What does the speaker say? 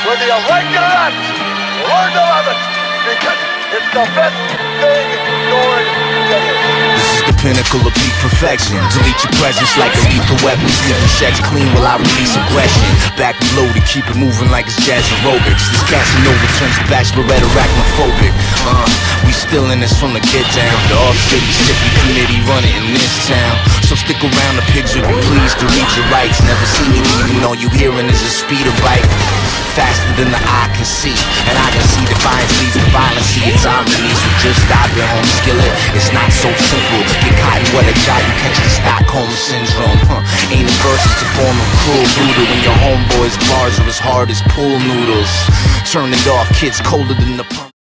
Whether you like it or not, learn to love it, because it's the best thing going today. This is the pinnacle of peak perfection. Delete your presence like a lethal weapon. Sneaking checks clean while I release aggression. Back reloaded, keep it moving like it's jazz aerobics. This Casanova turns bachelorette arachnophobic. We still in this from the get down. The off-city sippy committee running in this town. So stick around, the pigs will be pleased to read your rights. Never see me leaving, all you hearing is a speeder bike. Faster than the eye can see, and I can see defiance leads to violence. See it's on me, so just stop it, home skillet. It's not so simple. Get caught in what I got, you catch the Stockholm syndrome. Ain't a verse, it's a form of cruel voodoo. When your homeboys' bars are as hard as pool noodles. Turn it off, kids colder than the pump.